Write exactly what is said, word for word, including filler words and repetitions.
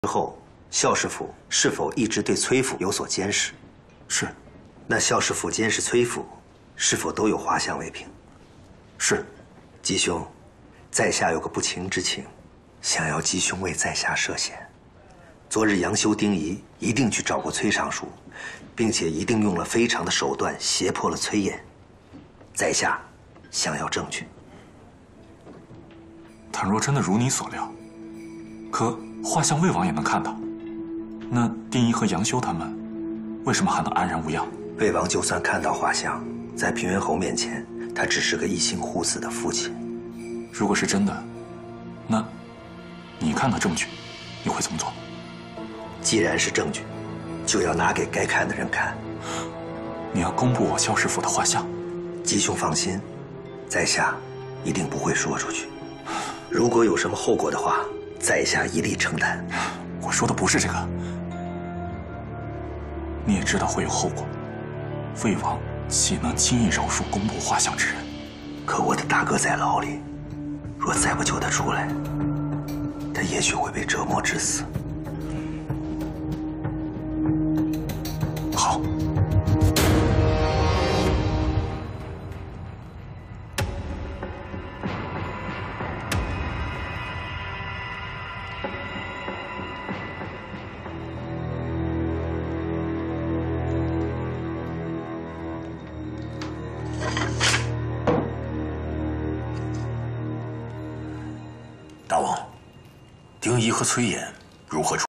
之后，校士府是否一直对崔府有所监视？ 是。 那校士府监视崔府，是否都有画像为凭？ 是。 吉兄，在下有个不情之请，想要吉兄为在下设限。昨日杨修、丁仪一定去找过崔尚书，并且一定用了非常的手段胁迫了崔琰。在下想要证据。 倘若真的如你所料，可画像魏王也能看到，那丁仪和杨修他们为什么还能安然无恙？ 魏王就算看到画像，在平原侯面前，他只是个一心护死的父亲。 如果是真的，那你看到证据，你会怎么做？ 既然是证据，就要拿给该看的人看。 你要公布我校士府的画像？ 吉兄放心，在下一定不会说出去。如果有什么后果的话，在下一力承担。 我说的不是这个。你也知道会有后果，魏王岂能轻易饶恕公布画像之人？ 可我的大哥在牢里，若再不救他出来，他也许会被折磨致死。 好。 大王，丁仪和崔琰如何处？